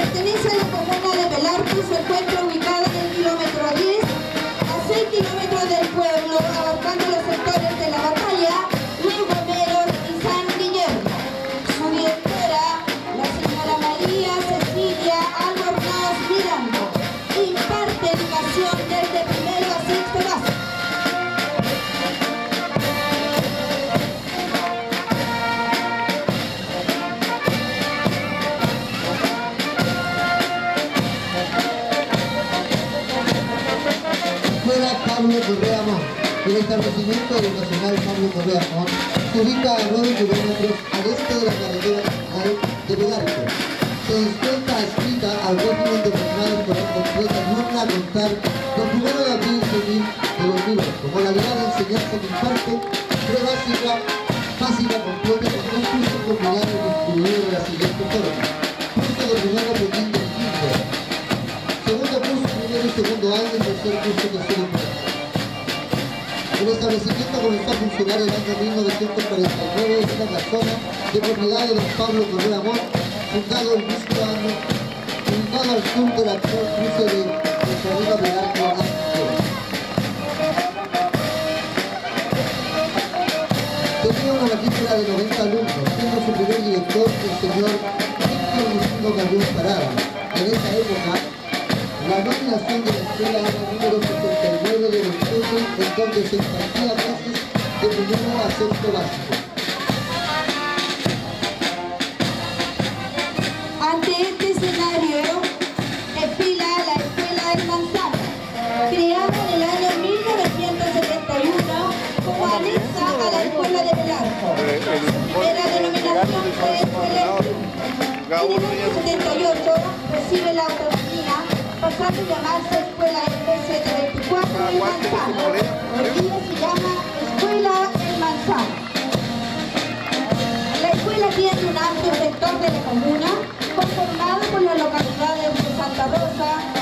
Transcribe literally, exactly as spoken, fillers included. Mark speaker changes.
Speaker 1: Pertenece a la comuna de Belarco y se encuentra ubicada en el kilómetro diez a seis kilómetros del pueblo, abarcando los sectores de La Batalla, Los Gomeros y San Guillermo. Su directora, la señora María Cecilia Albornoz Mirando, imparte educación desde primero a sexto básico.
Speaker 2: Pablo Correa Amón. El establecimiento educacional Pablo Correa Amón se ubica a nueve kilómetros al este de la carretera nacional de Belarco. Se descuenta adscrita al régimen de personales por completa norma a contar con primero de abril de dos mil ocho. Modalidad de enseñanza que imparte pre-básica, básica completa con un curso combinado distribuido de la siguiente forma: curso de primero de quinto y quinto, segundo curso primero y segundo año y tercer curso tercero y cuarto. El establecimiento comenzó a funcionar en el año mil novecientos cuarenta y nueve en la zona de propiedad de don Pablo Correa Amón, fundado el mismo año, ubicado al sur del actual cruce de, de Camino Belarco a Antiguo. Tenía una matrícula de noventa alumnos, siendo su primer director el señor Víctor Luciano Carrión Parada. En esa época, la nominación de la escuela era el número setenta y nueve de los cursos en donde se impartía clases de primero a sexto básico.
Speaker 1: Ante este escenario, desfila la Escuela del Manzano, creada en el año mil novecientos setenta y uno como anexa a la Escuela de Belarco. Era denominación fue Escuela del Club. En el año setenta y ocho recibe la autonomía, pasando a llamarse Escuela M C de veinticuatro El Manzano. Hoy día se llama Escuela El Manzano. La escuela tiene un amplio sector de la comuna, conformado por las localidades de Santa Rosa,